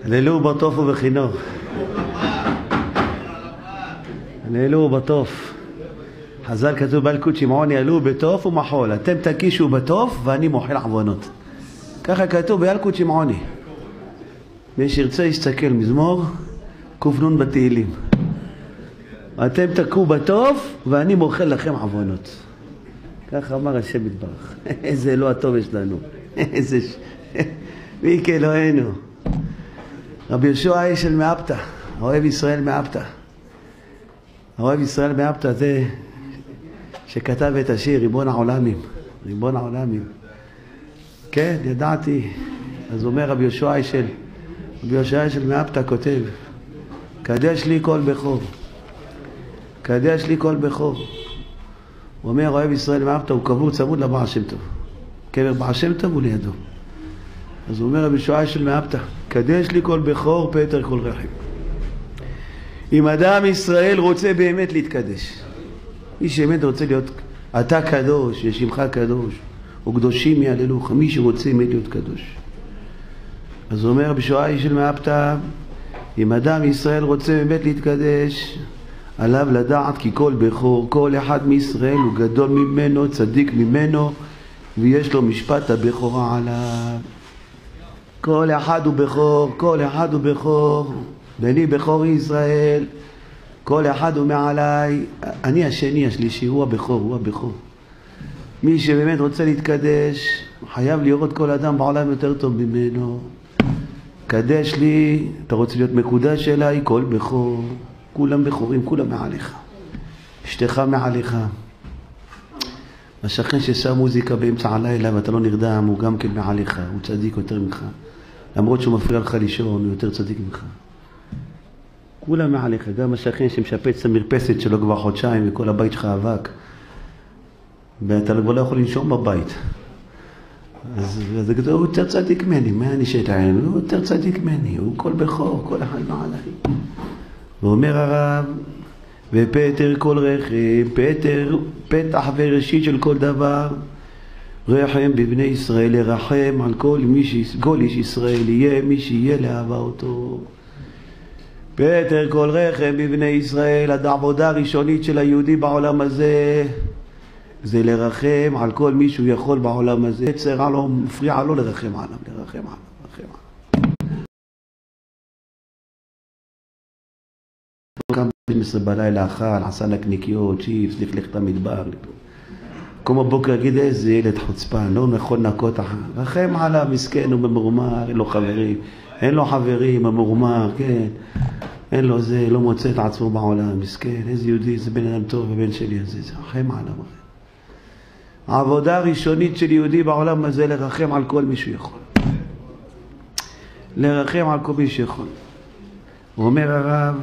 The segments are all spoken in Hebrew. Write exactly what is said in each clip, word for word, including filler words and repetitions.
הללו בטוף ובחינוך. הללו בטוף. חז"ל כתוב בילקוט שמעון ילו בטוף ומחול. אתם תקישו בטוף ואני מוחל עוונות. ככה כתוב בילקוט שמעוני. מי שירצה יסתכל מזמור קופנון בתהילים. אתם תקו בטוף ואני מוחל לכם עוונות. ככה אמר השם יתברך. איזה אלוה הטוב יש לנו. איזה ש... מי כאלוהינו. רבי יהושע איש של מאפתא, אוהב ישראל מאפתא. אוהב ישראל מאפתא זה שכתב את השיר ריבון העולמים. ריבון העולמים. כן, ידעתי. אז אומר רבי יהושע איש של רבי יהושע של מאפתא כותב, קדש לי כל בכור. קדש לי כל בכור. הוא אומר, אוהב ישראל מאפתא, הוא קבור צמוד לבעל שם טוב. קבר בעל שם טוב הוא לידו. אז הוא אומר רבי יהושע של מאפתא, קדש לי כל בכור, פטר כל רחם. אם אדם ישראל רוצה באמת להתקדש, מי שבאמת רוצה להיות, אתה קדוש, ושמך קדוש, וקדושים יהללוך, מי שרוצה באמת להיות קדוש. אז הוא אומר רבי יהושע של מאפתא, אם אדם ישראל רוצה באמת להתקדש, עליו לדעת כי כל בכור, כל אחד מישראל הוא גדול ממנו, צדיק ממנו, ויש לו משפט הבכורה עליו. כל אחד הוא בכור, כל אחד הוא בכור, בני בכור ישראל, כל אחד הוא מעליי, אני השני, השלישי, הוא הבכור, הוא הבכור. מי שבאמת רוצה להתקדש, חייב לראות כל אדם בעולם יותר טוב ממנו. קדש לי, אתה רוצה להיות מקודש אליי, כל בכור, כולם בכורים, כולם מעליך. אשתך מעליך. השכן ששם מוזיקה באמצע הלילה ואתה לא נרדם, הוא גם כן מעליך, הוא צדיק יותר ממך. למרות שהוא מפריע לך לישון, הוא יותר צדיק ממך. כולם מעליך, גם השכן שמשפץ את המרפסת שלו כבר חודשיים וכל הבית שלך אבק. ואתה כבר לא יכול לנשום בבית. אז זה כתוב, הוא יותר צדיק ממני, מה אני שטען? הוא יותר צדיק ממני, הוא כל בכור, כל אחד מעליי. ואומר הרב, ופטר כל רחם, פטר, פתח וראשית של כל דבר, רחם בבני ישראל, לרחם על כל, מי, כל איש ישראל, יהיה מי שיהיה לאהבה אותו. פטר כל רחם בבני ישראל, העבודה הראשונית של היהודי בעולם הזה, זה לרחם על כל מי שהוא יכול בעולם הזה. צרה לו, מפריע לו לרחם עליו, לרחם עליו, לרחם עליו. קם ב-שתים עשרה בלילה אכל, עשה נקניקיות, צ'יפס, לכלך את המדבר. קום הבוקר יגיד איזה ילד חוצפן, לא יכול לנקות אחר. רחם עליו, מסכן, הוא ממורמר, אין לו חברים. אין לו חברים, המורמר, כן. אין לו זה, לא מוצא את עצמו בעולם, מסכן. איזה יהודי, זה בן אדם טוב, הבן שלי הזה, זה רחם עליו. העבודה הראשונית של יהודי בעולם הזה לרחם על כל מי שיכול. לרחם על כל מי שיכול. הוא אומר הרב,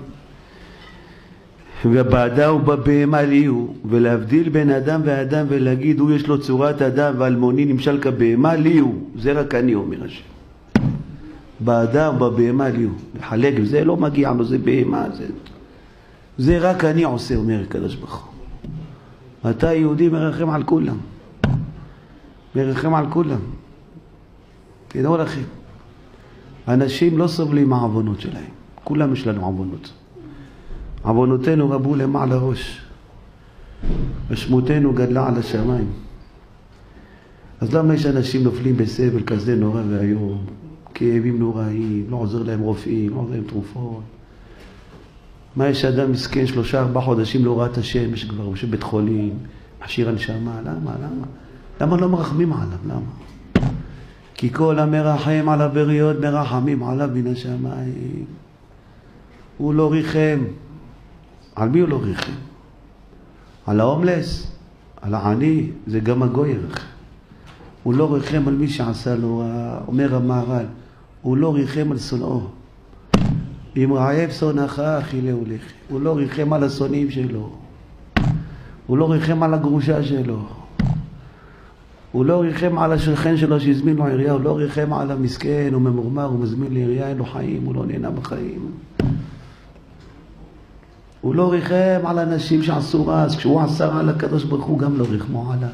ובאדה ובבהמה ליהו, ולהבדיל בין אדם ואדם ולהגיד הוא יש לו צורת אדם ואלמוני נמשל כבהמה ליהו, זה רק אני אומר השם. באדה ובבהמה ליהו, לחלק, זה לא מגיע לו, זה בהמה, זה, זה רק אני עושה, אומר הקדוש ברוך הוא. אתה יהודי מרחם על כולם, מרחם על כולם. תדעו לכם, אנשים לא סובלים מהעוונות שלהם, כולם יש לנו עוונות. עוונותינו רבו למעלה ראש, ושמותנו גדלה על השמיים. אז למה יש אנשים נופלים בסבל כזה נורא והיום, כאבים נוראים, לא עוזר להם רופאים, לא עוזר להם תרופות? מה יש אדם מסכן שלושה ארבעה חודשים לא ראה את השמש כבר, הוא שבית חולים, מכשיר הנשמה, למה, למה? למה לא מרחמים עליו, למה? כי כל המרחם על הבריות מרחמים עליו מן השמיים. הוא לא ריחם. על מי הוא לא ריחם? על ההומלס, על העני, זה גם הגוי ירחם. הוא לא ריחם על מי שעשה לו, אומר המהר"ל, הוא לא ריחם על שונאו. אם רעב שונאך אכילהו לחם. הוא לא ריחם על השונאים שלו. הוא לא ריחם על הגרושה שלו. הוא לא ריחם על השכן שלו שהזמין לו עירייה, הוא לא ריחם על המסכן, הוא ממורמר, הוא מזמין לעירייה, אין לו חיים, הוא לא נהנה בחיים. הוא לא ריחם על אנשים שעשו רע, אז כשהוא עשה רע לקדוש ברוך הוא גם לא ריחמו עליו.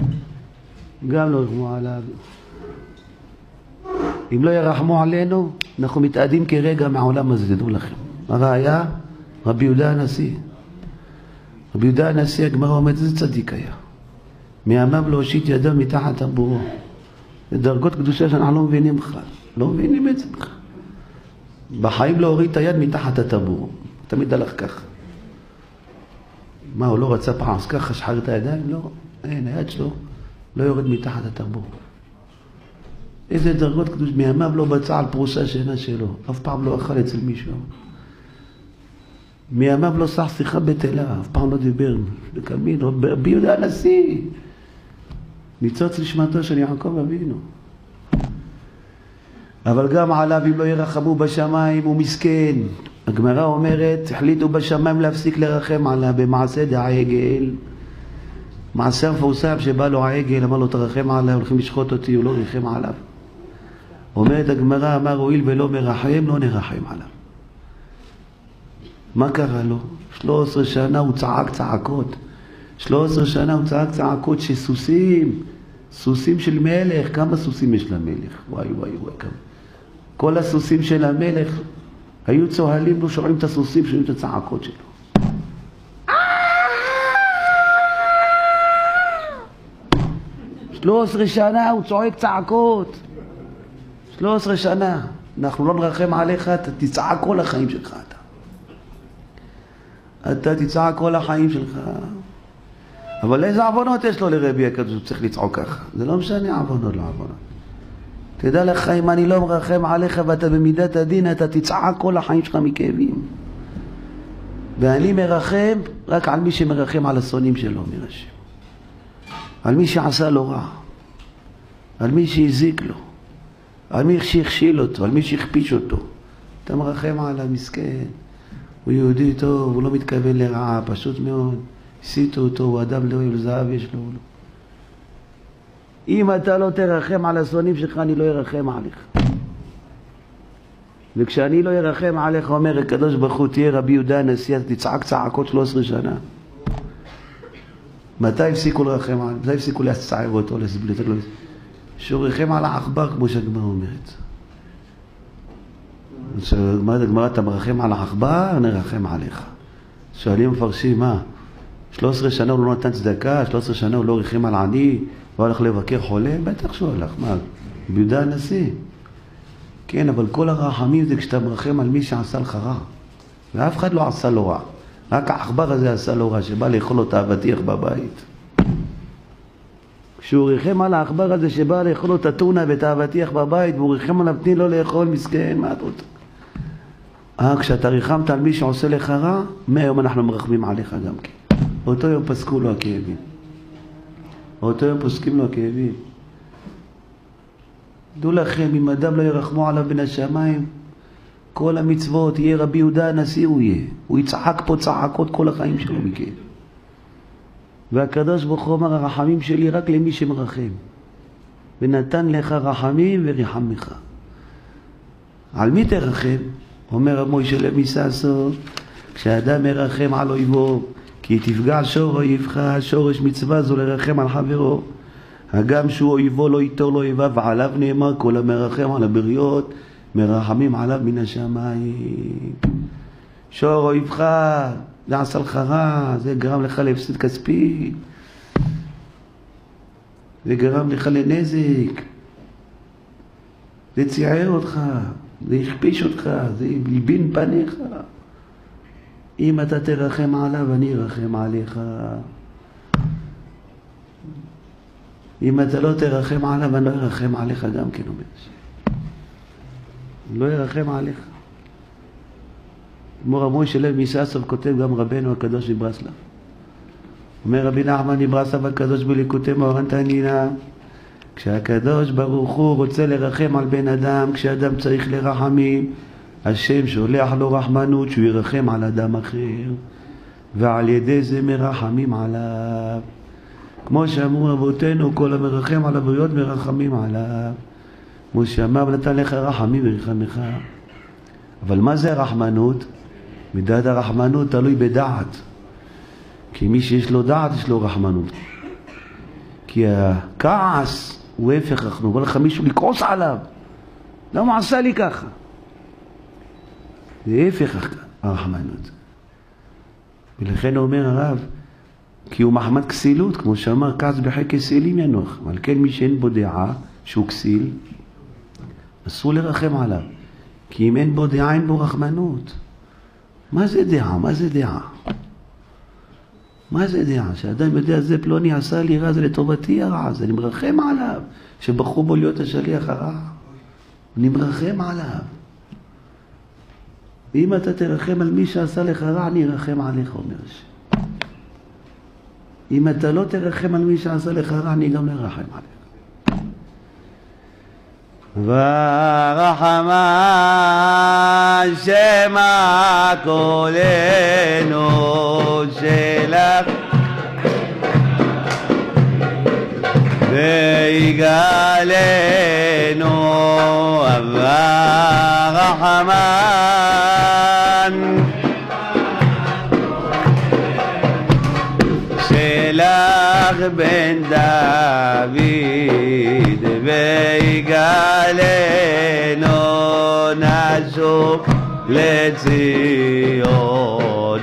גם לא ריחמו עליו. אם לא ירחמו עלינו, אנחנו מתאדים כרגע מהעולם הזה, תדעו לכם. הראיה, רבי יהודה הנשיא. רבי יהודה הנשיא, הגמרא אומרת, זה צדיק היה. מימיו להושיט ידו מתחת טבורו. זה דרגות קדושה שאנחנו לא מבינים בכלל. לא מבינים את זה בכלל. בחיים לא הוריד את היד מתחת הטבור. תמיד הלך ככה. מה, הוא לא רצה פעם אז ככה, שחרר את הידיים? לא. אין, היד שלו לא יורד מתחת הטבור. איזה דרגות קדוש, מימיו לא בצע על פרוסה שינה שלו. אף פעם לא אכל אצל מישהו. מימיו לא שח שיחה בטלה, אף פעם לא דיבר. לקמין, רבי יהודה הנשיא. ניצוץ לשמתו של יעקב אבינו. אבל גם עליו אם לא ירחמו בשמיים הוא מסכן. הגמרא אומרת, החליטו בשמיים להפסיק לרחם עליו במעשה דעגל. מעשה מפורסם שבא לו העגל, אמר לו תרחם עליו, הולכים לשחוט אותי, הוא לא רחם עליו. אומרת הגמרא, אמר הואיל ולא מרחם, לא נרחם עליו. מה קרה לו? שלוש עשרה שנה הוא צעק צעקות. שלוש עשרה שנה הוא צעק צעקות שסוסים, סוסים של מלך, כמה סוסים יש למלך? וואי וואי וואי כמה. כל הסוסים של המלך היו צוהלים לו, שומעים את הסוסים, שומעים את הצעקות שלו. שלוש עשרה שנה הוא צועק צעקות. שלוש עשרה שנה. אנחנו לא נרחם עליך, אתה תצעק כל החיים שלך. אתה, אתה תצעק כל החיים שלך. אבל איזה עוונות יש לו לרבי הקדוש, הוא צריך לצעוק ככה. זה לא משנה עוונות, לא עוונות. תדע לך, אם אני לא מרחם עליך ואתה במידת הדין, אתה תצעק כל החיים שלך מכאבים. ואני מרחם רק על מי שמרחם על השונאים שלו, מרשם. על מי שעשה לו רע. על מי שהזיק לו. על מי שהכשיל אותו, על מי שהכפיש אותו. אתה מרחם על המסכן. הוא יהודי טוב, הוא לא מתכוון לרעה, פשוט מאוד. עשיתו אותו, הוא אדם לא אוהב זהב, יש לו. אם אתה לא תרחם על השונאים שלך, אני לא ירחם עליך. וכשאני לא ירחם עליך, אומר הקדוש ברוך הוא, תהיה רבי יהודה הנשיא, תצעק צעקות שלוש עשרה שנה. מתי הפסיקו לרחם עליו? מתי הפסיקו להצער אותו, לסבלת לו? שהוא רחם על העכבר, כמו שהגמרא אומרת. כשאומרת הגמרא, אתה מרחם על העכבר, נרחם עליך. שואלים מפרשים, מה? שלוש עשרה שנה הוא לא נתן צדקה, שלוש עשרה שנה הוא לא רחם על עני, הוא הלך לבקר חולה? בטח שהוא הלך, מה? ביהודה הנשיא. כן, אבל כל הרחמים זה כשאתה מרחם על מי שעשה לך רע. ואף אחד לא עשה לו רע. רק העכבר הזה עשה לו רע, שבא לאכול לו את האבטיח בבית. כשהוא רחם על העכבר הזה שבא לאכול לו את הטונה ואת האבטיח בבית, והוא רחם עליו, תני לו לאכול, מסכן, מה את רוצה? אה, כשאתה רחמת על מי שעושה לך רע, מהיום אנחנו מרחמים עליך גם כן. אותו יום פסקו לו הכאבים. אותו יום פוסקים לו הכאבים. דעו לכם, אם אדם לא ירחמו עליו בין השמיים, כל המצוות, יהיה רבי יהודה הנשיא הוא יהיה. הוא יצעק פה צעקות כל החיים שלו מכאב. והקדוש ברוך הוא אומר, הרחמים שלי רק למי שמרחם. ונתן לך רחמים ורחמך. על מי תרחם? אומר המוישה למיססו, כשאדם מרחם על אויבו, כי תפגע שור אויבך, שורש מצווה זו לרחם על חברו. הגם שהוא אויבו לא ייטור לו אויביו, ועליו נאמר, כל המרחם על הבריות, מרחמים עליו מן השמיים. שור אויבך, זה עשה לך רע, זה גרם לך להפסד כספי, זה גרם לך לנזק, זה ציער אותך, זה הכפיש אותך, זה בלבין פניך. אם אתה תרחם עליו, אני ארחם עליך. אם אתה לא תרחם עליו, אני לא ארחם עליך גם כן, אומר. לא ירחם עליך. כמו רמוי שלב מיססוב כותב גם רבנו הקדוש מברסלב. אומר רבי נחמן מברסלב הקדוש בליקוטי מוהר"ן תנינה, כשהקדוש ברוך הוא רוצה לרחם על בן אדם, כשאדם צריך לרחמים, השם שולח לו רחמנות שהוא ירחם על אדם אחר, ועל ידי זה מרחמים עליו. כמו שאמרו אבותינו, כל המרחם על הבריות מרחמים עליו. כמו שאמר, נתן לך רחמים ורחמך. אבל מה זה הרחמנות? מידת הרחמנות תלוי בדעת. כי מי שיש לו דעת יש לו רחמנות. כי הכעס הוא הפך רחמנות. בא לך מישהו לכעוס עליו. למה עשה לי ככה? זה הפך הרחמנות. ולכן אומר הרב, כי הוא מחמת כסילות, כמו שאמר, כעס בחי כסילים ינוח. אבל כן מי שאין בו דעה שהוא כסיל, אסור לרחם עליו. כי אם אין בו דעה, אין בו רחמנות. מה זה דעה? מה זה דעה? מה זה דעה? שאדם יודע, זה פלוני עשה לי רע, זה לטובתי הרע, אז אני מרחם עליו. שבחרו בו להיות השליח הרע. אני מרחם עליו. ואם אתה תרחם על מי שעשה לך רע, אני ארחם עליך, אומר השם. אם אתה לא תרחם על מי שעשה לך רע, אני גם לרחם עליך. ורחמן שמה קולנו שלך ויגלנו ורחמן שלך בן דוד ויגלנו נשוב לציון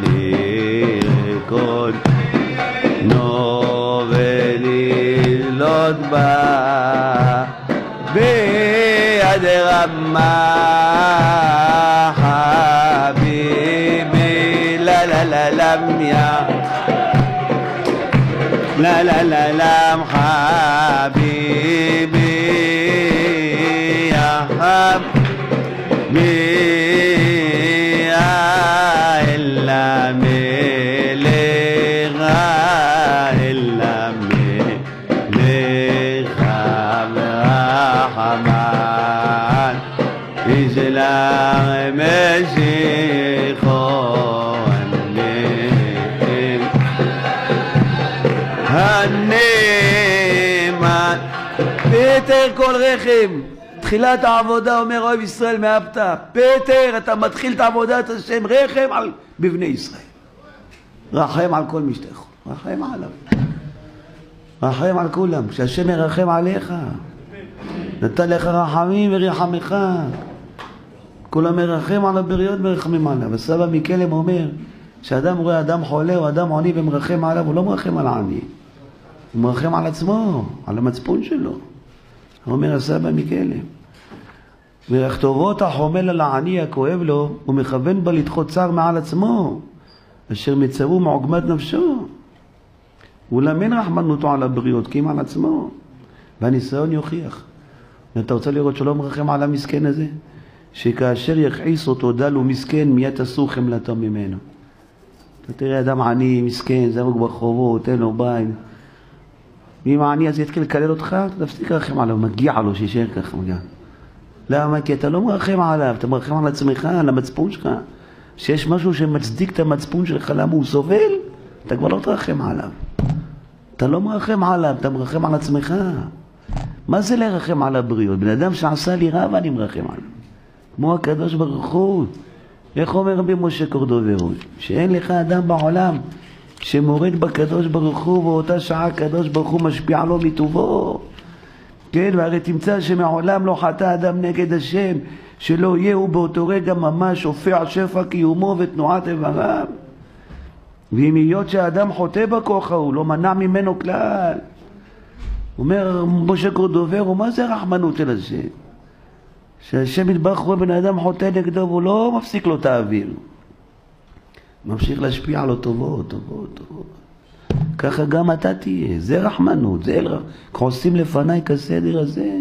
ירקנו ולילוד בה ביד רמה חביבי לה לה לה למיה لا لا لا لا حبيبي يا حبيبي إلا ملغا إلا ملغا برحمن إجلال مشيخون הנאמן פטר כל רחם. תחילת העבודה אומר אוהב ישראל מאהבת. פטר, אתה מתחיל את עבודת השם, רחם על בבני ישראל. רחם על כל מי שאתה יכול, רחם עליו, רחם על כולם. כשהשם ירחם עליך, נתן לך רחמים ורחמך. כולם מרחם על הבריות מרחמים עליו. וסבא מקלם אומר שאדם רואה אדם חולה או אדם עני ומרחם עליו, הוא לא מרחם על העני, הוא מרחם על עצמו, על המצפון שלו. אומר הסבא מקלם, וכתובות החומל על העני הכואב לו, הוא מכוון בה לדחות צער מעל עצמו, אשר מצאו מעוגמת נפשו. הוא למין רחמנותו על הבריות, כי אם על עצמו, והניסיון יוכיח. אתה רוצה לראות שלא מרחם על המסכן הזה? שכאשר יכעיס אותו דל ומסכן, מיד תעשו חמלתו ממנו. אתה תראה אדם עני, מסכן, זרוק ברחובות, אין לו בית. ואם העני הזה יתחיל לקלל אותך, אתה תפסיק לרחם עליו, מגיע לו שישאר ככה מגיע. למה? כי אתה לא מרחם עליו, אתה מרחם על עצמך, על המצפון שלך. שיש משהו שמצדיק את המצפון שלך, למה הוא סובל, אתה כבר לא תרחם עליו. אתה לא מרחם עליו, אתה מרחם על עצמך. מה זה לרחם על הבריות? בן אדם שעשה לי רע ואני מרחם עליו. כמו הקדוש ברוך הוא. איך אומר רבי משה קורדוברו? שאין לך אדם בעולם שמורד בקדוש ברוך הוא, ואותה שעה הקדוש ברוך הוא משפיע לו מטובו. כן, והרי תמצא שמעולם לא חטא אדם נגד השם, שלא יהיה הוא באותו רגע ממש הופע שפע קיומו ותנועת איבריו. ואם היות שהאדם חוטא בכוח הוא לא מנע ממנו כלל. אומר משה קורדוברו, מה זה רחמנות אל השם? שהשם יתברך רואה בן אדם חוטא נגדו והוא לא מפסיק לו את האוויר, ממשיך להשפיע עליו טובות, טובות, טובות. ככה גם אתה תהיה, זה רחמנות, זה אל עושים לפניי כסדר הזה.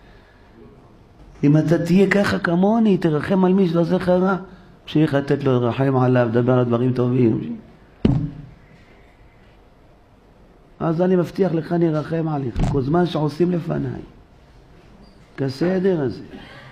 אם אתה תהיה ככה כמוני, תרחם על מי שעושה לך רע, המשיך לתת לו לרחם עליו, דבר על דברים טובים. אז אני מבטיח לך, אני ארחם עליך, כל זמן שעושים לפניי כסדר הזה.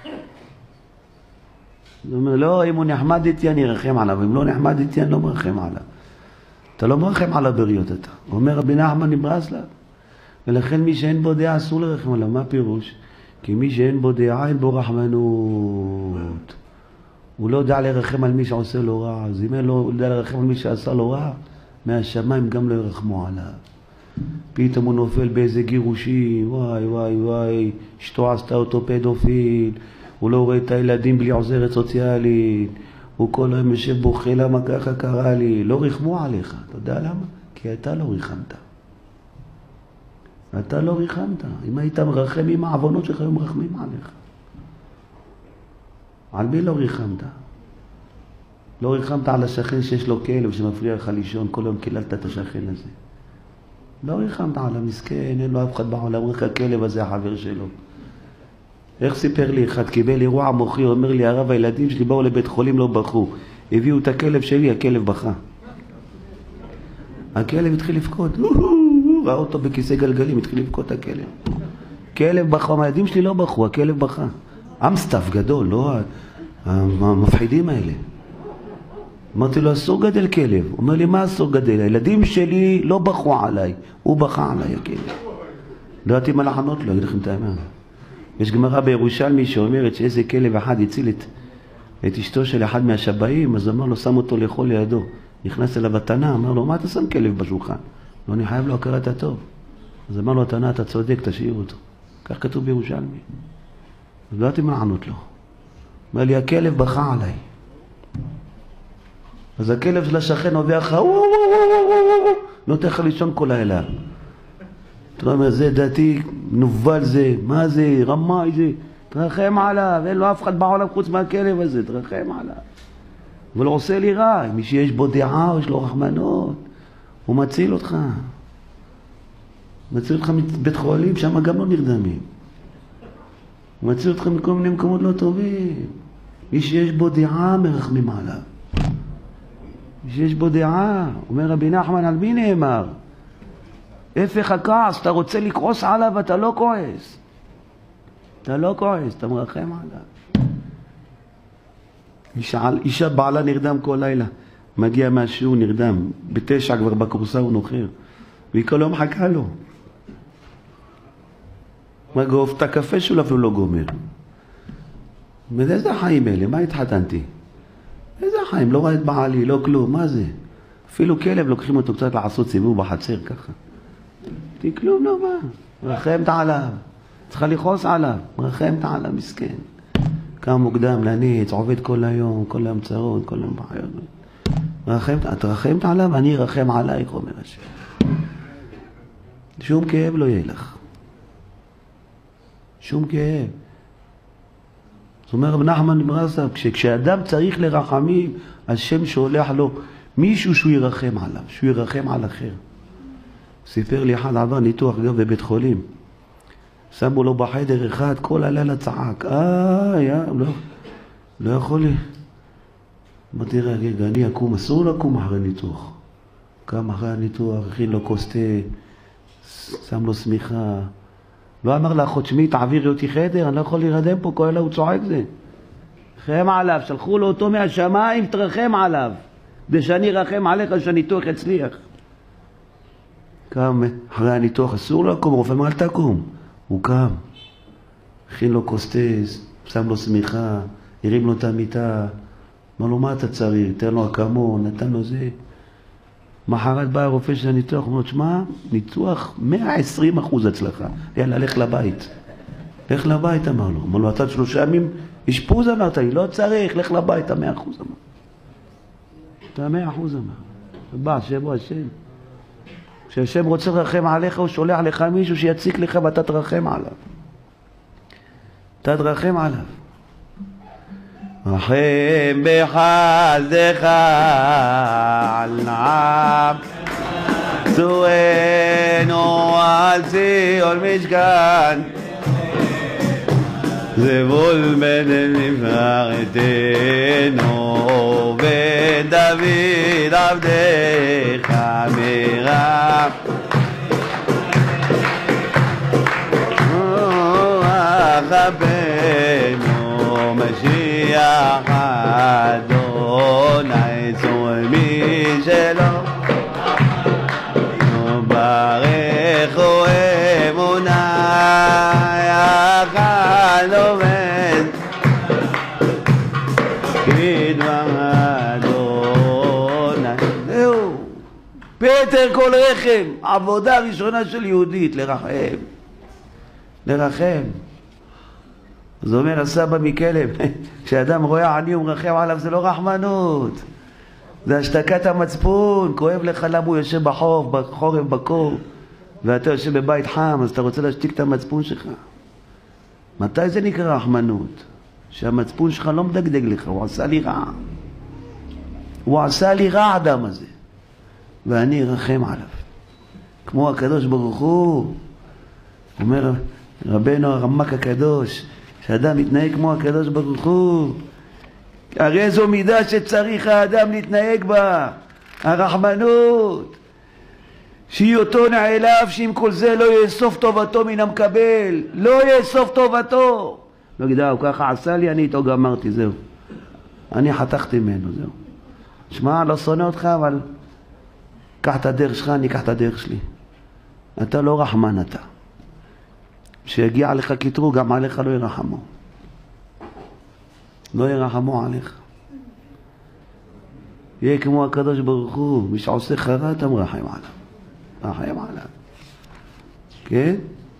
הוא אומר, לא, אם הוא נחמד איתי אני ארחם עליו, אם לא נחמד איתי אני לא מרחם עליו. אתה לא מרחם על הבריות אתה. הוא אומר רבי נחמן מברסלב, ולכן מי שאין בו דעה אסור לרחם עליו. מה פירוש? כי מי שאין בו דעה אין בו רחמנות. הוא לא יודע לרחם על מי שעושה לו רע, אז אם אין לו יודע לרחם על מי שעשה לו רע, מהשמיים גם לא ירחמו עליו. פתאום הוא נופל באיזה גירושים, וואי וואי וואי, אשתו עשתה אותו פדופיל, הוא לא רואה את הילדים בלי עוזרת סוציאלית, הוא כל היום יושב בוכה, למה ככה קרה לי? לא ריחמו עליך. אתה יודע למה? כי אתה לא ריחמת. אתה לא ריחמת. אם היית מרחם עם העוונות שלך, היו מרחמים עליך. על מי לא ריחמת? לא ריחמת על השכן שיש לו כלב שמפריע לך לישון, כל יום קיללת את השכן הזה. לא ריחמת על המסכן, אין לו אף אחד בעולם, רק הכלב הזה החבר שלו. איך סיפר לי אחד, קיבל אירוע מוחי, אומר לי, הרב, הילדים שלי באו לבית חולים, לא בכו. הביאו את הכלב שלי, הכלב בכה. הכלב התחיל לבכות, ראה אותו בכיסא גלגלים, התחיל לבכות את הכלב. כלב בכה, הילדים שלי לא בכו, הכלב בכה. אמסטף גדול, לא המפחידים האלה. אמרתי לו, אסור גדל כלב. הוא אומר לי, מה אסור גדל? הילדים שלי לא בכו עליי, הוא בכה עליי הכלב. לא ידעתי מה לענות לו, אגיד לכם את האמת. יש גמרא בירושלמי שאומרת שאיזה כלב אחד הציל את, את אשתו של אחד מהשבאים, אז אמר לו, שם אותו לאכול לידו. נכנס אליו התנא, אמר לו, מה אתה שם כלב בשולחן? לא, אני חייב לו הכרת הטוב. אז אמר לו, התנא, אתה צודק, תשאיר אותו. כך כתוב בירושלמי. אז לא ידעתי מה לענות לו. אמר לי, הכלב בכה עליי. אז הכלב של השכן עובר לך, נותן לך לישון כל הלילה. אתה אומר, זה דעתי, נובל זה, מה זה, רמאי זה, תרחם עליו, אין לו אף אחד בעולם חוץ מהכלב הזה, תרחם עליו. אבל הוא עושה לי רע, מי שיש בו דעה, יש לו רחמנות, הוא מציל אותך. מציל אותך מבית חולים, שם גם לא נרדמים. הוא מציל אותך מכל מיני מקומות לא טובים. מי שיש בו דעה, מרחמים עליו. מי שיש בו דעה, אומר רבי נחמן, על מי נאמר? הפך הכעס, אתה רוצה לקרוס עליו, אתה לא כועס. אתה לא כועס, אתה מרחם עליו. אישה, אישה בעלה נרדם כל לילה. מגיע מהשיעור נרדם. בתשע כבר בקורסה הוא נוחר. והיא כל יום חכה לו. מגוף את הקפה שלו אפילו לא גומר. איזה חיים אלה? מה התחתנתי? איזה חיים? לא רואה את בעלי, לא כלום. מה זה? אפילו כלב לוקחים אותו קצת לעשות סיבוב בחצר ככה. תהיה כלום, לא מה. מרחמת עליו. צריכה לחוס עליו. מרחמת עליו, מסכן. קם מוקדם, לניץ, עובד כל היום, כל היום צרות, כל היום בחיות. רחמת, את רחמת עליו, אני רחם עלייך, אומר השם. שום כאב לא יהיה לך. שום כאב. זאת אומרת, רב נחמן מברסלב, כשאדם צריך לרחמים, השם שולח לו מישהו שהוא ירחם עליו, שהוא ירחם על אחר. סיפר לי אחד עבר ניתוח גם בבית חולים. שמו לו בחדר אחד, כל הלילה צעק. אה, יא, לא, לא יכול לי. אמרתי, רגע, אני אקום, אסור לקום אחרי ניתוח. קם אחרי הניתוח, הכין לו כוס תה, שם לו סמיכה. לא אמר לאחות שמי, תעבירי אותי חדר, אני לא יכול להירדם פה, כל הלילה הוא צועק זה. רחם עליו, שלחו לו אותו מהשמיים, תרחם עליו. כדי שאני רחם עליך, שהניתוח יצליח. קם אחרי הניתוח, אסור לקום, רופא אמר, אל תקום. הוא קם, הכין לו כוס תה, שם לו סמיכה, הרים לו את המיטה, אמר לו, מה אתה צריך? תן לו אקמון, נתן לו זה. מחרת בא הרופא של הניתוח, הוא אומר, שמה, ניתוח מאה ועשרים אחוז הצלחה. יאללה, לך לבית. לך לבית, אמר לו. אמר לו, אתה שלושה ימים, אשפוז אמרת לי, לא צריך, לך לבית, המאה אחוז אמר. אתה מאה אחוז אמר. ובא, שבו השם. כשהשם רוצה לרחם עליך, הוא שולח לך מישהו שיציק לך ואתה תרחם עליו. אתה תרחם עליו. רחם בחסדך על נעם צורנו על ציון משכן זבול בן נבחרתנו בן דוד עבדך מרם רחבנו משיח אדוני צומי שלו ברכו אמונה יחד עובד כדבר אדוני. זהו, פטר כל רחם, עבודה ראשונה של יהודית, לרחם, לרחם. אז אומר הסבא מכלב, כשאדם רואה עני ומרחם עליו זה לא רחמנות, זה השתקת המצפון. כואב לך למה הוא יושב בחורף, בחורף בקור, ואתה יושב בבית חם, אז אתה רוצה להשתיק את המצפון שלך. מתי זה נקרא רחמנות? שהמצפון שלך לא מדגדג לך, הוא עשה לי רע. הוא עשה לי רע האדם הזה, ואני ארחם עליו. כמו הקדוש ברוך הוא, אומר רבנו הרמק הקדוש, שאדם מתנהג כמו הקדוש ברוך הוא, הרי זו מידה שצריך האדם להתנהג בה, הרחמנות, שהיא אותו נעליו, שאם כל זה לא יאסוף טובתו מן המקבל, לא יאסוף טובתו. לא יגיד, הוא ככה עשה לי, אני איתו גמרתי, זהו. אני חתכתי ממנו, זהו. שמע, לא שונא אותך, אבל קח את הדרך שלך, אני אקח את הדרך שלי. אתה לא רחמן אתה. שיגיע לך כתרו, גם עליך לא ירחמו. לא ירחמו עליך. יהיה כמו הקדוש ברוך הוא, מי שעושה חרא אתה מרחם עליו. רחם עליו. כן?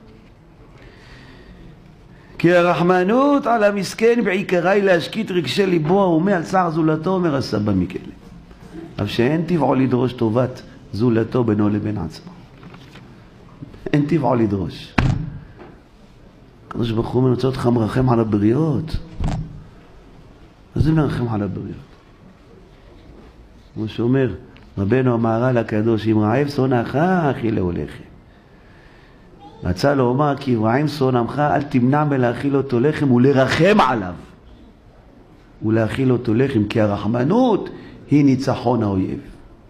כי הרחמנות על המסכן בעיקרה היא להשקיט רגשי ליבו האומה על צער זולתו, אומר הסבא מכלב. אבל שאין טבעו לדרוש טובת זולתו בינו לבין עצמו. אין טבעו לדרוש. הקדוש ברוך הוא מנוצא אותך מרחם על הבריות. אז זה מרחם על הבריות. כמו שאומר רבנו המהר"ל הקדוש, אם רעב שונאך אכילהו לחם. רצה לומר כי אם רעב שונאך אל תמנע מלהאכיל אותו לחם ולרחם עליו. ולהאכיל אותו לחם, כי הרחמנות היא ניצחון האויב.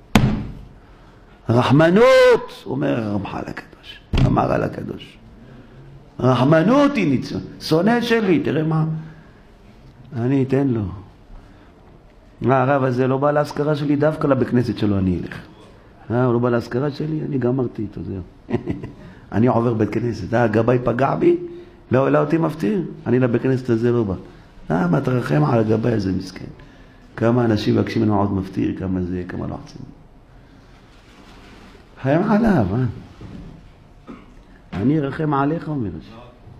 הרחמנות, אומר הרמח"ל הקדוש, המהר"ל הקדוש. רחמנות היא ניצחון. שונא שלי, תראה מה. אני אתן לו. הרב הזה לא בא להזכרה שלי, דווקא לבית כנסת שלו אני אלך. אה, הוא לא בא להזכרה שלי, אני גמרתי איתו, זהו. אני עובר בית כנסת. אה, הגבאי פגע בי, לא העלה אותי מפתיר. אני לבית כנסת הזה לא בא. אה, מה תרחם על הגבאי הזה מסכן. כמה אנשים מבקשים לנו עוד מפתיר, כמה זה, כמה לא עצים. חיים עליו, אה. אני ארחם עליך, אומר השם.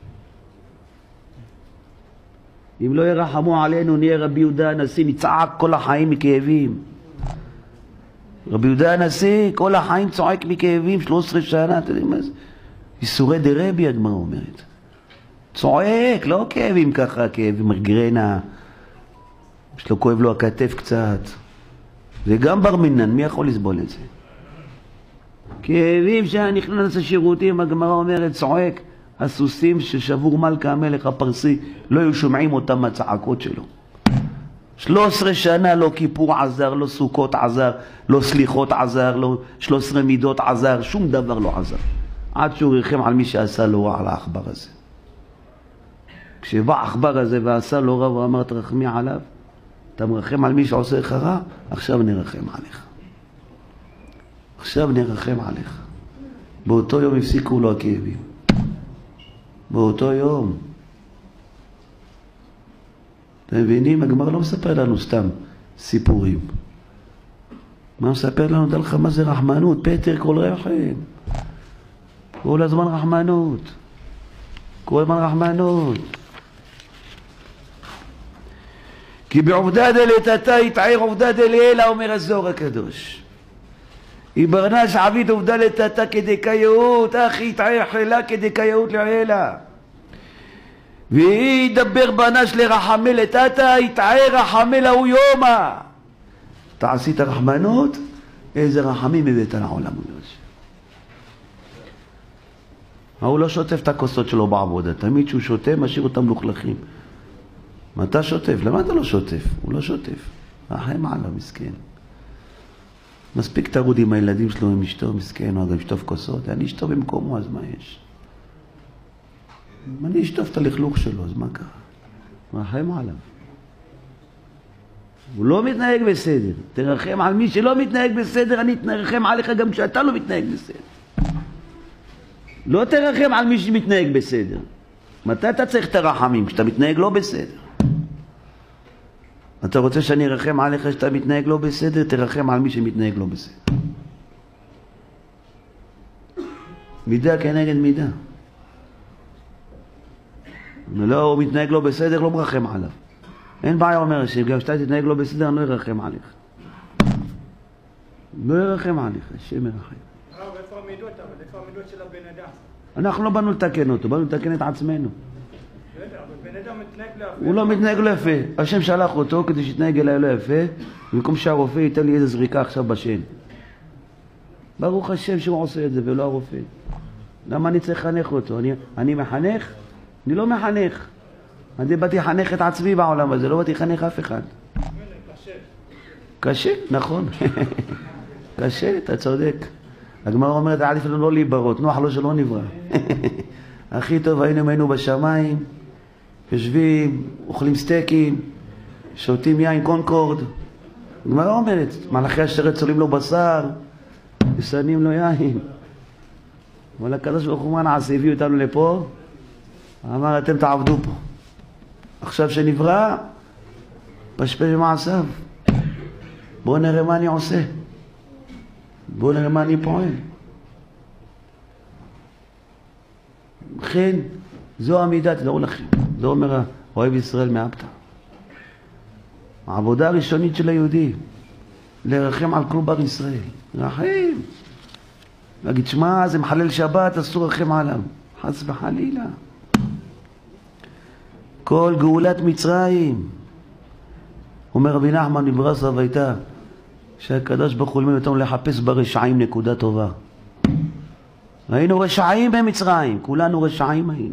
אם לא ירחמו עלינו, נהיה רבי יהודה הנשיא, נצעק כל החיים מכאבים. רבי יהודה הנשיא, כל החיים צועק מכאבים, שלוש עשרה שנה, אתה יודע מה זה? ייסורי דרבי, הגמרא אומרת. צועק, לא כאבים ככה, כאבים מרגרנה, שלא כואב לו הכתף קצת. זה גם בר מינן, מי יכול לסבול את זה? כאבים שנכנס לשירותים, הגמרא אומרת, צועק. הסוסים ששבור מלכה המלך הפרסי לא היו שומעים אותם מהצעקות שלו. שלוש עשרה שנה לא כיפור עזר, לא סוכות עזר, לא סליחות עזר, לא שלוש עשרה מידות עזר, שום דבר לא עזר. עד שהוא רחם על מי שעשה לו רע על האחבר הזה. כשבא האחבר הזה ועשה לו רע ואמר תרחמי עליו, אתה מרחם על מי שעושה לך רע, עכשיו נרחם עליך. עכשיו נרחם עליך. באותו יום הפסיקו לו הכאבים. באותו יום. אתם מבינים? הגמרא לא מספר לנו סתם סיפורים. מה מספר לנו? דע לך מה זה רחמנות? פטר כל רחם. כל הזמן רחמנות. כל הזמן רחמנות. כי בעובדה דלתתה יתער עובדה דלילה, אומר הזוהר הקדוש. יברנש עביד עובדה לטאטה כדקאיות, אחי יתער חילה כדקאיות לעילה. והיא ידבר בנש לרחמי לטאטה, יתער רחמי להוא יומה. אתה עשית רחמנות, איזה רחמים הבאת לעולם. הוא לא שוטף את הכוסות שלו בעבודה, תמיד שהוא שוטף משאיר אותם מלוכלכים. מה אתה שוטף? למה אתה לא שוטף? הוא לא שוטף. רחם עליו, מסכן. מספיק תרוד עם הילדים שלו, עם אשתו, מסכן, או אגב שטוף כוסות. אני אשטוף במקומו, אז מה יש? אני אשטוף את הלכלוך שלו, אז מה קרה? רחם עליו. הוא לא מתנהג בסדר. תרחם על מי שלא מתנהג בסדר, אני אתרחם עליך גם כשאתה לא מתנהג בסדר. לא תרחם על מי שמתנהג בסדר. מתי אתה צריך את הרחמים? כשאתה מתנהג לא בסדר. אתה רוצה שאני ארחם עליך שאתה מתנהג לא בסדר? תרחם על מי שמתנהג לא בסדר. מידה כנגד מידה. לא, הוא מתנהג לא בסדר, לא מרחם עליו. אין בעיה, אומר השם, גם שאתה תתנהג לא בסדר, אני לא ירחם עליך. לא ירחם עליך, השם ירחם. הרב, איפה המידות, אבל איפה המידות של הבן אדם? אנחנו לא באנו לתקן אותו, באנו לתקן את עצמנו. בסדר, אבל בן אדם מתנהג לא יפה. הוא לא מתנהג לא יפה. השם שלח אותו כדי שיתנהג אליי לא יפה, במקום שהרופא ייתן לי איזה זריקה עכשיו בשן. ברוך השם שהוא עושה את זה ולא הרופא. למה אני צריך לחנך אותו? אני, אני מחנך? אני לא מחנך. אני באתי לחנך את עצמי בעולם הזה, לא באתי לחנך אף אחד. קשה. קשה, נכון. קשה, אתה צודק. הגמרא אומרת, עדיף לנו לא להיברות, נוח לו שלא נברא. הכי טוב היינו היינו בשמיים, יושבים, אוכלים סטייקים, שותים יין קונקורד. הגמרא אומרת, מלאכי השרת צולים לו בשר, ושמים לו יין. אבל הקדוש ברוך הוא מה נעשה, הביאו אותנו לפה, אמר אתם תעבדו פה. עכשיו שנברא, פשפש במעשיו. בואו נראה מה אני עושה. בואו נראה מה אני פועל. לכן, זו המידה, תדעו לכם. זה אומר אוהב ישראל מאפתא. העבודה הראשונית של היהודי, לרחם על כל בר ישראל. רחם. להגיד, שמה, זה מחלל שבת, אסור לרחם עליו. חס וחלילה. כל גאולת מצרים, אומר רבי נחמן מברסלב הייתה, שהקדוש ברוך הוא לימד אותנו לחפש ברשעים נקודה טובה. היינו רשעים במצרים, כולנו רשעים היינו.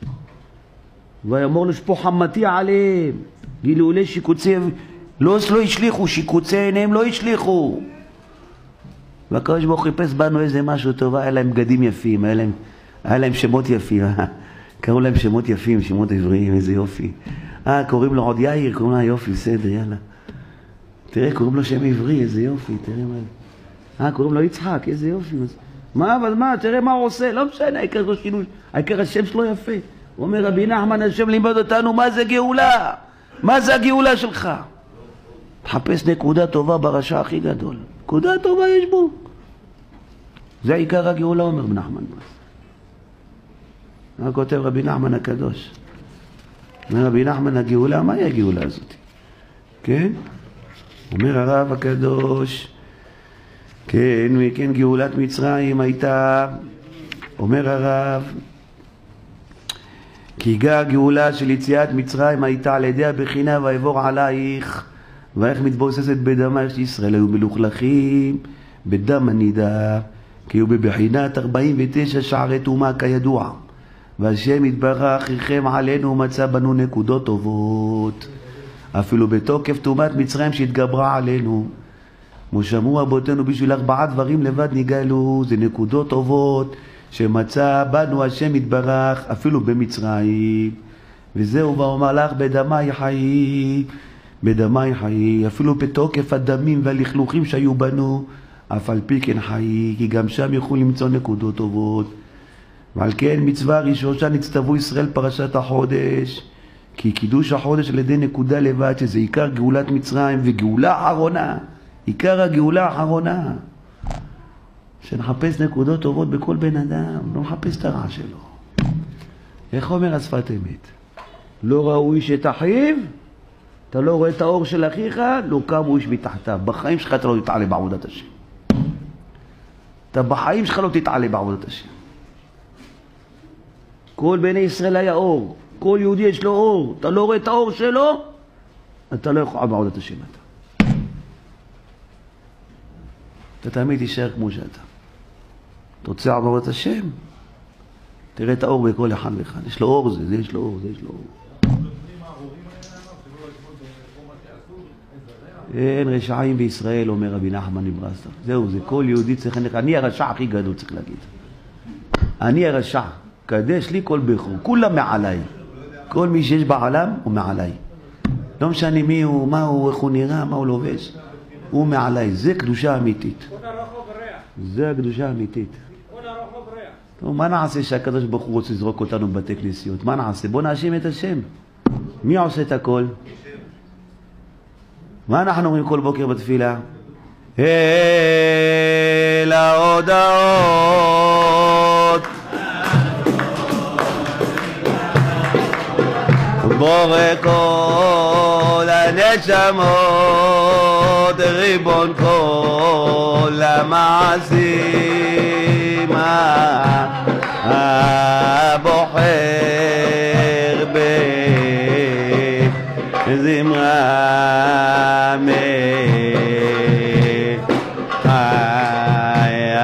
ויאמר לשפוך חמתי עליהם, גילולי שיקוצי, לא לא השליחו, שיקוצי עיניהם לא השליחו. והקדוש ברוך הוא חיפש בנו איזה משהו טובה, היה להם בגדים יפים, היה להם, היה להם שמות יפים, קראו להם שמות יפים, שמות עבריים, איזה יופי. אה, קוראים לו עוד יאיר, קוראים לו יופי, בסדר, יאללה. תראה, קוראים לו שם עברי, איזה יופי, תראה מה. אה, קוראים לו יצחק, איזה יופי. מה, אבל מה, תראה מה הוא עושה, לא משנה, העיקר לא שינוי, העיקר השם שלו יפה. הוא אומר, רבי נחמן, השם לימד אותנו, מה זה גאולה? מה זה הגאולה שלך? תחפש נקודה טובה ברשע הכי גדול. נקודה טובה יש בו. זה עיקר הגאולה, אומר רבי נחמן. מה כותב רבי נחמן הקדוש? אומר רבי נחמן הגאולה, מהי הגאולה הזאת? כן? אומר הרב הקדוש, כן, וכן גאולת מצרים הייתה, אומר הרב, כי גה גאולה של יציאת מצרים הייתה על ידי הבחינה ויעבור עלייך, ואיך מתבוססת בדמה של ישראל, היו מלוכלכים בדם הנידה, כי הוא בבחינת ארבעים ותשע שערי תומה כידוע, והשם יתברך ריחם עלינו ומצא בנו נקודות טובות, אפילו בתוקף תומת מצרים שהתגברה עלינו. כמו שאמרו רבותינו, בשביל ארבעה דברים לבד נגאלו, זה נקודות טובות שמצא בנו השם יתברך אפילו במצרים. וזהו, ואומר לך בדמי חיי, בדמי חיי, אפילו בתוקף הדמים והלכלוכים שהיו בנו, אף על פי כן חיי, כי גם שם יוכלו למצוא נקודות טובות. ועל כן מצווה ראשונה נצטוו ישראל פרשת החודש, כי קידוש החודש על ידי נקודה לבד, שזה עיקר גאולת מצרים וגאולה האחרונה, עיקר הגאולה האחרונה, שנחפש נקודות טובות בכל בן אדם, לא נחפש את הרע שלו. איך אומר השפת אמת? לא ראוי שתחיו, אתה לא רואה את האור של אחיך, לא קם איש מתחתיו. בחיים שלך אתה לא תתעלה בעבודת השם. אתה בחיים שלך לא תתעלה בעבודת השם. כל בני ישראל היה אור, כל יהודי יש לו אור, אתה לא רואה את האור שלו, אתה לא יכול בעבודת השם. אתה אתה תמיד תישאר כמו שאתה. אתה רוצה בעבודת השם, תראה את האור בכל אחד ואחד. יש לו אור זה, זה יש לו אור, זה יש לו אור. אין רשעים בישראל, אומר רבי נחמן מברסלב. זהו, זה כל יהודי צריך ללכת. אני הרשע הכי גדול, צריך להגיד. אני הרשע. קדש לי כל בכור, כולם מעליי. כל מי שיש בעולם הוא מעליי. לא משנה מי הוא, מה הוא, איך הוא נראה, מה הוא לובש. הוא מעליי. זה קדושה אמיתית. זה הקדושה האמיתית. טוב, מה נעשה שהקדוש ברוך הוא רוצה לזרוק אותנו בבתי כנסיות? מה נעשה? בוא נאשים את השם. מי עושה את הכל? מה אנחנו אומרים כל בוקר בתפילה? אל ההודעות בורא כל הנשמות, ריבון כל המעשים, הבוחר בזמרה מחיי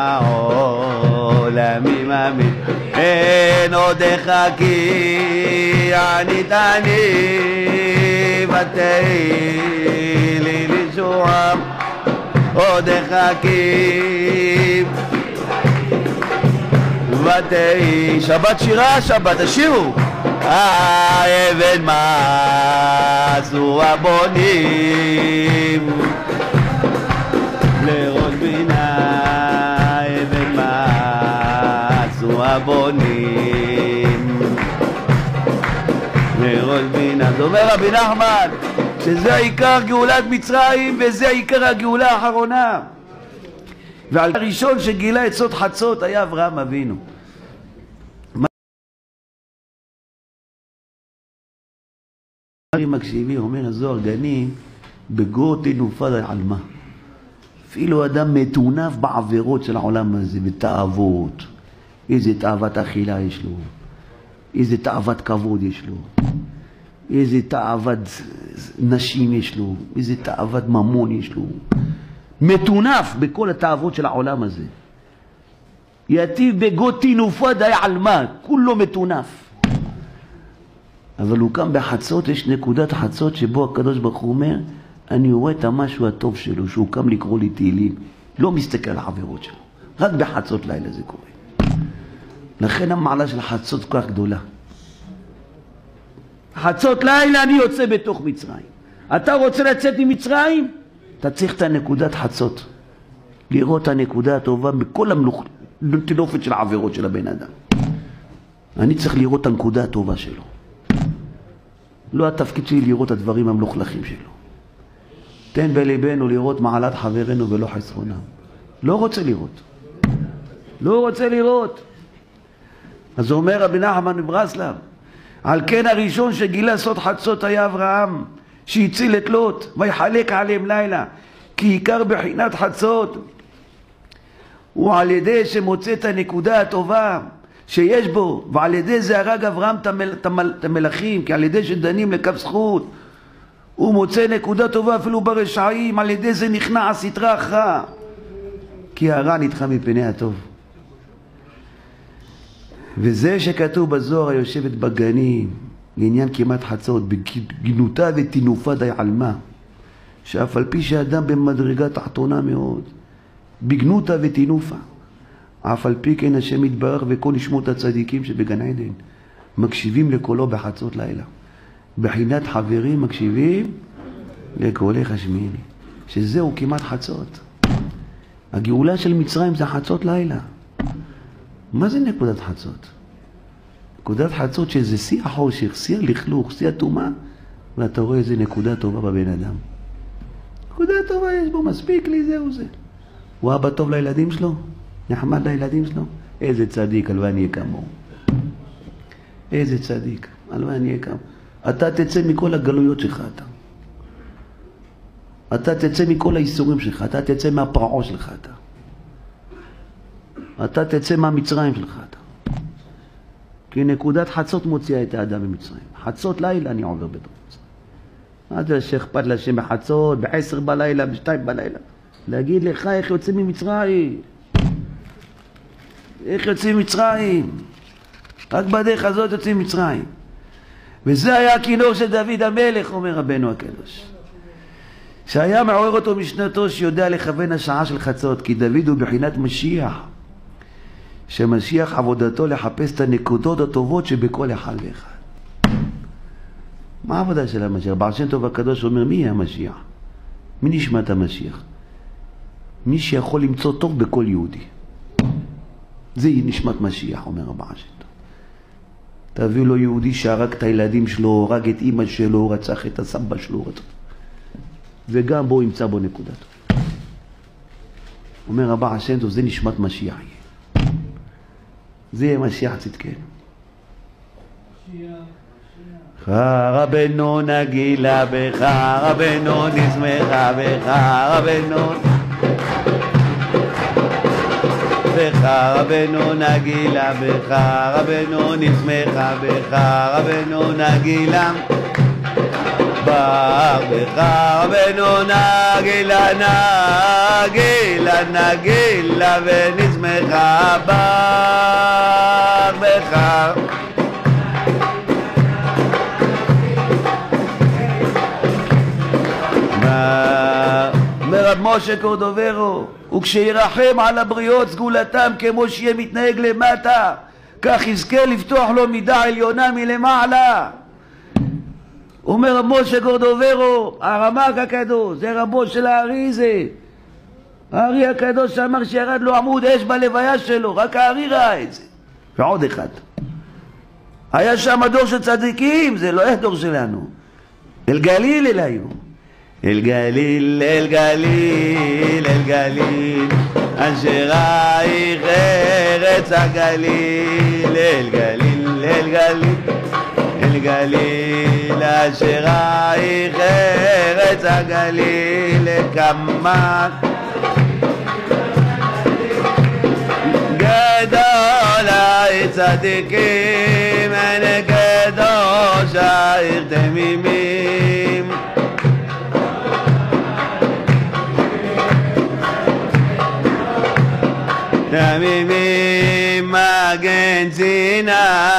העולמים אמן. אין עודך כי עניתני ותהי לי לשועם, עודך כי ותהי. שבת שירה, שבת השירו. האבן מה עשו הבונים לראש בינה, האבן מה עשו הבונים לראש בינה. זאת אומר רבי נחמן שזה העיקר גאולת מצרים וזה העיקר הגאולה האחרונה. ועל הראשון שגילה את סוד חצות היה אברהם אבינו. מקשיבי, אומר הזוהר גנים, בגו תנופה די עלמה. אפילו אדם מטונף בעבירות של העולם הזה, בתאוות. איזה תאוות אכילה יש לו, איזה תאוות כבוד יש לו, איזה תאוות נשים יש לו, איזה תאוות ממון יש לו. מטונף בכל התאוות של העולם הזה. יתיב בגו תנופה די עלמה, כולו מטונף. אבל הוא קם בחצות, יש נקודת חצות שבו הקדוש ברוך הוא אומר, אני רואה את המשהו הטוב שלו, שהוא קם לקרוא לי תהילים, לא מסתכל על החברות שלו, רק בחצות לילה זה קורה. לכן המעלה של חצות כל כך גדולה. חצות לילה אני יוצא בתוך מצרים. אתה רוצה לצאת ממצרים? אתה צריך את הנקודת חצות, לראות את הנקודה הטובה בכל המלוכלכות של העבירות של הבן אדם. אני צריך לראות את הנקודה הטובה שלו. לא התפקיד שלי לראות את הדברים המלוכלכים שלו. תן בליבנו לראות מעלת חברנו ולא חסרונם. לא רוצה לראות. לא רוצה לראות. אז אומר רבי נחמן מברסלב, על כן הראשון שגילה סוד חצות היה אברהם, שהציל את לוט, ויחלק עליהם לילה, כי עיקר בחינת חצות הוא על ידי שמוצא את הנקודה הטובה שיש בו, ועל ידי זה הרג אברהם את המלכים, כי על ידי שדנים לכף זכות הוא מוצא נקודה טובה אפילו ברשעים, על ידי זה נכנע הסתרה אחרא, כי הרע נדחה מפני הטוב. וזה שכתוב בזוהר היושבת בגנים לעניין כמעט חצות, בגנותה ותינופה די עלמה, שאף על פי שאדם במדרגה תחתונה מאוד, בגנותה ותינופה, אף על פי כן השם יתברך וכל נשמות הצדיקים שבגן עדן מקשיבים לקולו בחצות לילה. בחינת חברים מקשיבים לקולך השמיעיני, שזהו כמעט חצות. הגאולה של מצרים זה חצות לילה. מה זה נקודת חצות? נקודת חצות שזה שיא החושך, שיא הלכלוך, שיא הטומאה, ואתה רואה איזה נקודה טובה בבן אדם. נקודה טובה יש בו, מספיק לי, זהו זה. הוא אבא טוב לילדים שלו? נחמד לילדים שלו? איזה צדיק, הלוואי אני אהיה כמוהו. איזה צדיק, הלוואי אני אהיה כמוהו. אתה תצא מכל הגלויות שלך, אתה. אתה תצא מכל האיסורים שלך, אתה תצא מהפרעה שלך, אתה. אתה תצא מהמצרים שלך, אתה. כי נקודת חצות מוציאה את האדם ממצרים. חצות לילה אני עובר בתוך מצרים. מה זה שאכפת להשם בחצות, בעשר בלילה, בשתיים בלילה? להגיד לך איך יוצאים ממצרים. איך יוצאים ממצרים? רק בדרך הזאת יוצאים ממצרים. וזה היה הכינור של דוד המלך, אומר רבנו הקדוש. שהיה מעורר אותו משנתו שיודע לכוון השעה של חצות, כי דוד הוא בחינת משיח. שמשיח עבודתו לחפש את הנקודות הטובות שבכל אחד ואחד. מה העבודה של המשיח? בעל שם טוב הקדוש אומר, מי יהיה המשיח? מי נשמת המשיח? מי שיכול למצוא טוב בכל יהודי. זה נשמת משיח, אומר הבעל שם טוב. תביאו לו יהודי שהרג את הילדים שלו, הרג את אמא שלו, רצח את הסבא שלו, רצח. וגם בו ימצא בו נקודה טוב. אומר הבעל שם טוב, זה נשמת משיח יהיה. זה יהיה משיח צדקנו. רבנו נגילה בך, רבנו נשמחה בך, רבנו בך, רבנו נגילה בך, רבנו נשמחה בך, רבנו נגילה בר בך, רבנו נגילה נגילה נגילה ונשמחה בר בך. מרב משה קורדוברו, וכשירחם על הבריות סגולתם כמו שיהיה מתנהג למטה, כך יזכה לפתוח לו מידה עליונה מלמעלה. אומר רב משה קורדוברו, הרמ"ק הקדוש, זה רבו של הארי, זה הארי הקדוש שאמר שירד לו עמוד אש בלוויה שלו, רק הארי ראה את זה. ועוד אחד, היה שם דור של צדיקים, זה לא היה דור שלנו. אל גליל אל היו, אל גליל, אל גליל, אל גליל, אשר רייך ארץ הגליל, אל גליל, אל גליל, אל גליל, אשר רייך ארץ הגליל, כמה גדול הצדיקים, אין קדוש העיר תמימים. תמימים מגן ציני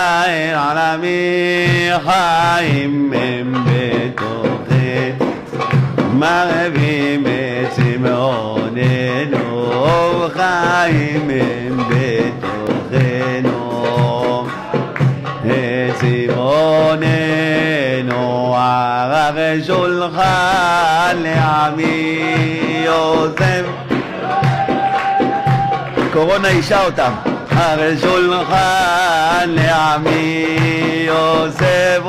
עולמי, חיים הם בתוכי, מרבים את צמאוננו, חיים הם בתוכנו, את צמאוננו, ערך שולחן לעמי יוסף. קורונה אישה אותם. הרי שולחן לעמי יוסף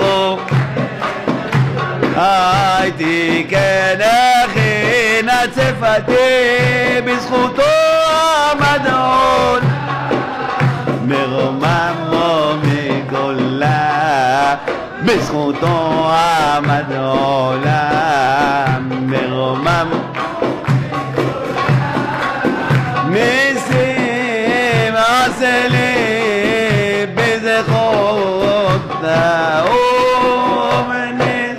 הייתי כנכי נצפתי, בזכותו עמדון מרוממו מכולה, בזכותו עמדון מרוממו מיסים עשה לי בזכות אומנית,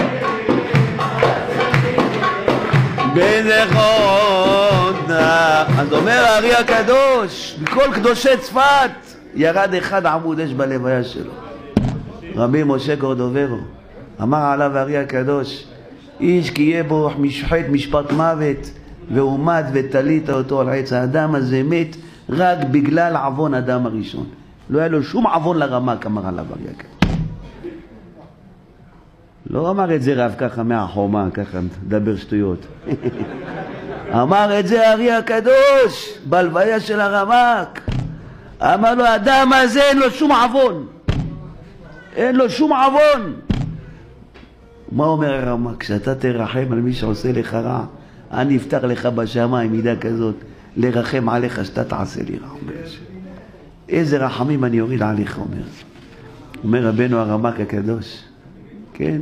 בזכות. אז אומר הארי הקדוש, מכל קדושי צפת ירד אחד עמוד אש בלוויה שלו, רבי משה קורדוברו. אמר עליו הארי הקדוש, איש כי יהיה בו משחט משפט מוות, והומת ותלית אותו על עץ. האדם הזה מת רק בגלל עוון אדם הראשון, לא היה לו שום עוון לרמ"ק. אמר עליו הארי הקדוש, לא אמר את זה רב ככה מהחומה, ככה דבר שטויות. אמר את זה הארי הקדוש בלוויה של הרמ"ק. אמר לו, האדם הזה אין לו שום עוון, אין לו שום עוון. מה אומר הרמ"ק? כשאתה תרחם על מי שעושה לך רע, אני אפתח לך בשמיים מידה כזאת לרחם עליך שאתה תעשה לי רע. אומר, איזה רחמים אני אוריד עליך, אומר. אומר רבנו הרמ"ק הקדוש, כן?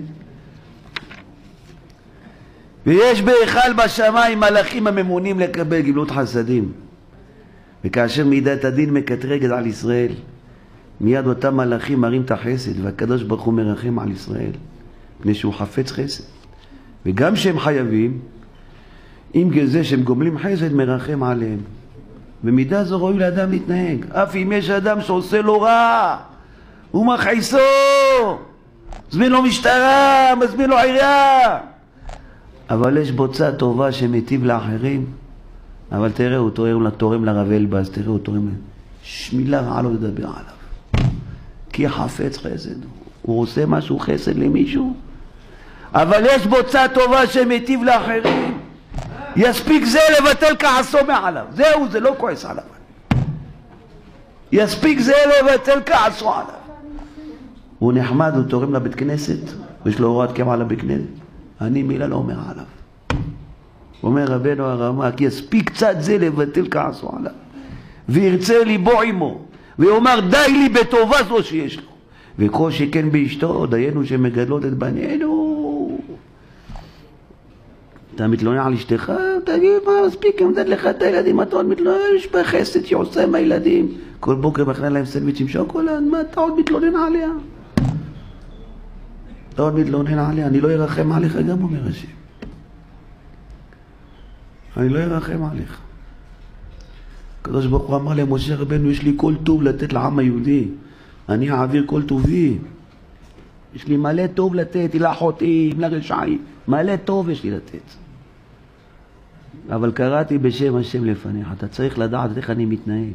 ויש בהיכל בשמיים מלאכים הממונים לקבל גמילות חסדים, וכאשר מידת הדין מקטרגת על ישראל, מיד אותם מלאכים מרים את החסד, והקדוש ברוך הוא מרחם על ישראל מפני שהוא חפץ חסד. וגם שהם חייבים, עם זה שהם גומלים חסד, מרחם עליהם. במידה זו ראוי לאדם להתנהג. אף אם יש אדם שעושה לו רע, הוא מכעיסו, מזמין לו משטרה, מזמין לו עירייה, אבל יש בוצה טובה שמטיב לאחרים. אבל תראה, הוא תורם, תורם לרב אלבז, תראה, הוא תורם מילה רעה לא לדבר עליו, כי חפץ חסד. הוא עושה משהו חסד למישהו, אבל יש בוצה טובה שמטיב לאחרים, יספיק זה לבטל כעסו מעליו. זהו, זה לא כועס עליו, יספיק זה לבטל כעסו עליו. הוא נחמד, הוא תורם לבית כנסת, ויש לו הוראת קבע לבית כנסת, אני מילה לא אומר עליו. אומר רבנו הרמ"ק, יספיק קצת זה לבטל כעסו עליו, וירצה ליבו עמו, ויאמר די לי בטובה זו שיש לו, וכל שכן באשתו, דיינו שמגדלות את בנינו. אתה מתלונן על אשתך, תגיד, מה מספיק, אם נתת לך את הילדים, אתה עוד מתלונן, יש בה חסד שעושה עם הילדים. כל בוקר מכנה להם סנדוויץ' עם שוקולד, מה אתה עוד מתלונן עליה? אתה עוד מתלונן עליה, אני לא ארחם עליך גם, אומר השם. אני לא ארחם עליך. הקדוש ברוך הוא אמר למשה רבנו, יש לי כל טוב לתת לעם היהודי. אני אעביר כל טובי. יש לי מלא טוב לתת, לחוטאים, לרשעים. מלא טוב יש לי לתת. אבל קראתי בשם השם לפניך. אתה צריך לדעת איך אני מתנהג.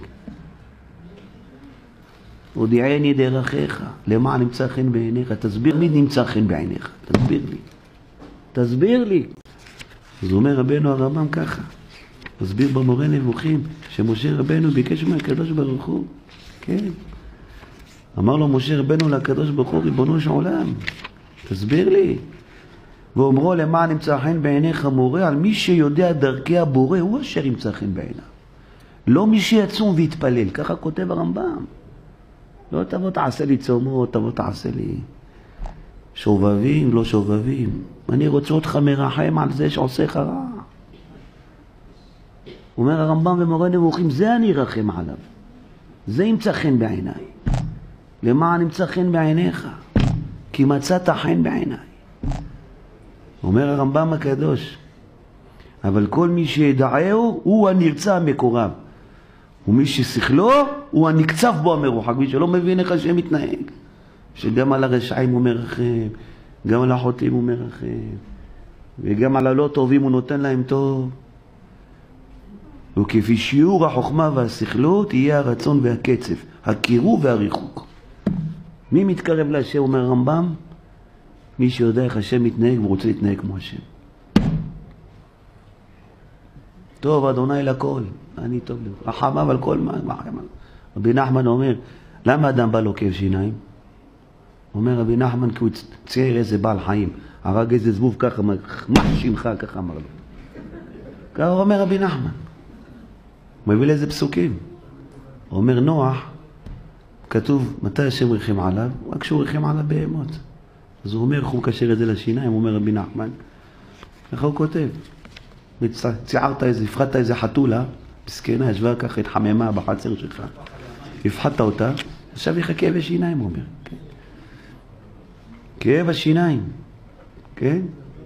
הודיעני דרכיך, למען נמצא חן בעיניך. תסביר מי נמצא חן בעיניך. תסביר לי. תסביר לי. אז אומר רבנו הרמב"ם ככה. מסביר במורה נבוכים, שמשה רבנו ביקש מהקדוש ברוך הוא. כן. אמר לו משה רבנו לקדוש ברוך הוא, ריבונו של עולם, תסביר לי. ואומרו למען נמצא חן בעיניך מורה, על מי שיודע דרכי הבורא, הוא אשר ימצא חן בעיניו. לא מי שיצום ויתפלל, ככה כותב הרמב"ם. לא תבוא תעשה לי צומות, תבוא תעשה לי שובבים, לא שובבים. אני רוצה אותך מרחם על זה שעושה רע. אומר הרמב"ם במורה נבוכים, זה אני רחם עליו. זה ימצא חן בעיניי. למען ימצא חן בעיניך, כי מצאת חן בעיניי. אומר הרמב"ם הקדוש, אבל כל מי שידעהו הוא הנרצע המקורב, ומי ששכלו הוא הנקצף בו המרוחק. מי שלא מבין איך השם מתנהג, שגם על הרשעים הוא מרחם, גם על החוטאים הוא מרחם, וגם על הלא טובים הוא נותן להם טוב. וכפי שיעור החוכמה והשכלות יהיה הרצון והקצב, הקירוב והריחוק. מי מתקרב להשם, אומר הרמב"ם? מי שיודע איך השם מתנהג ורוצה להתנהג כמו השם. טוב אדוני לכל, אני טוב לו. רחמיו על כל מה, רחמיו. רבי נחמן אומר, למה אדם בא לו כאב שיניים? אומר רבי נחמן, כי הוא צייר איזה בעל חיים, הרג איזה זבוב ככה, מה שמך, ככה אמר לו. ככה אומר רבי נחמן. הוא מביא לאיזה פסוקים. הוא אומר נוח, כתוב מתי השם ריחם עליו? רק כשהוא ריחם עליו בהמות. אז הוא אומר, איך הוא מקשר את זה לשיניים? הוא אומר רבי נחמן, איך הוא כותב? ציירת איזה, הפחדת איזה חתולה, מסכנה, ישבה ככה, התחממה בחצר שלך, הפחדת אותה, עכשיו יחכה כאב השיניים, הוא אומר. כן? כאב השיניים, כן?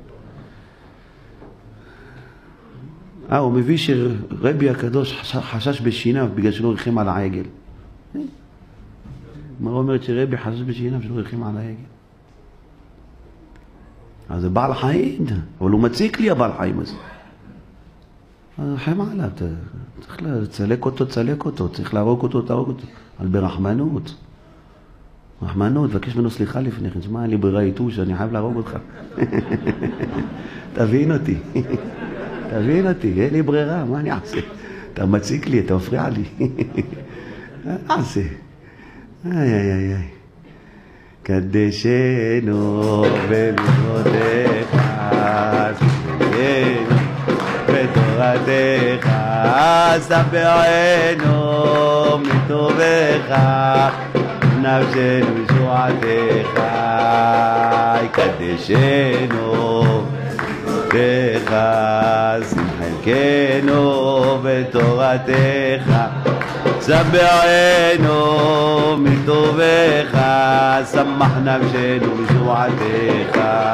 אה, הוא מביא שרבי הקדוש חשש בשיניו בגלל שלא ריחם על העגל. מה אומרת שרבי חשש בשיניו שלא ריחם על העגל? אז זה בעל חיים, אבל הוא מציק לי הבעל חיים הזה. אז רחם עליו, צריך לצלק אותו, צלק אותו, צריך להרוג אותו, תהרוג אותו. אבל ברחמנות. רחמנות, תבקש ממנו סליחה לפני כן, שמע, אין לי ברירה איתו שאני חייב להרוג אותך. תבין אותי. תבין אותי, אין לי ברירה, מה אני אעשה? אתה מציק לי, אתה מפריע לי. אעשה. איי, איי, איי, איי. קדשנו במצוותיך, סביבנו בתורתך, ספרנו מטובך, נפשנו ישועתך. קדשנו בך, שמחנו בתורתך, ספרנו מטובך, שמח נפשנו בישועתך.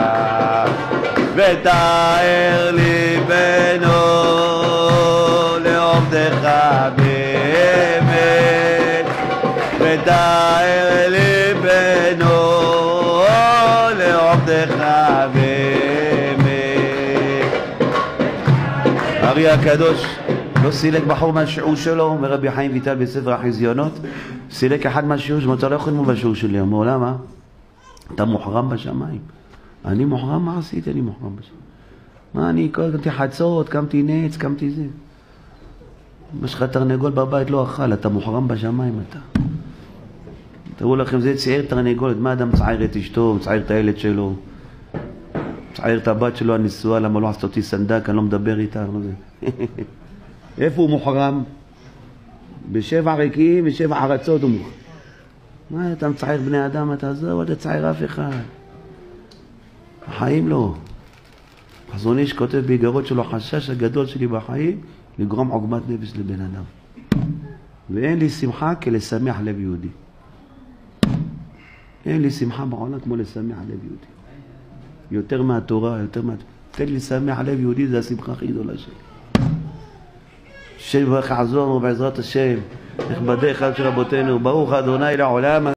ותאר ליבנו לעובדך באמת, ותאר ליבנו לעובדך באמת. ארי הקדוש לא סילק בחור מהשיעור שלו, מרבי חיים ויטל בספר החזיונות, סילק אחד מהשיעור שלו, אתה לא יכול ללמוד בשיעור שלי. אמרו, למה? אתה מוחרם בשמיים. אני מוחרם? מה עשיתי? אני מוחרם בשמיים. מה אני, קמתי חצות, קמתי נץ, קמתי זה. יש לך תרנגול בבית לא אכל, אתה מוחרם בשמיים אתה. תראו לכם, זה צייר תרנגולת, מה אדם צעיר את אשתו, צעיר את הילד שלו, צעיר את הבת שלו הנשואה, למה לא עשת אותי סנדק, אני לא מדבר איתה, לא זה. איפה הוא מוחרם? בשבע ריקים ושבע ארצות הוא מוחרם. מה, אתה מצער בני אדם, אתה עזוב, אתה תצער אף אחד. החיים לא. חזון איש כותב באיגרות שלו, החשש הגדול שלי בחיים, לגרום עוגמת נפש לבן אדם. ואין לי שמחה כלשמח לב יהודי. אין לי שמחה בעולם כמו לשמח לב יהודי. יותר מהתורה, יותר מה... תן לי לשמח לב יהודי, זה השמחה הכי גדולה שלי. השם יברך עזור ובעזרת השם, נכבדי אחד של רבותינו, ברוך אדוני לעולם.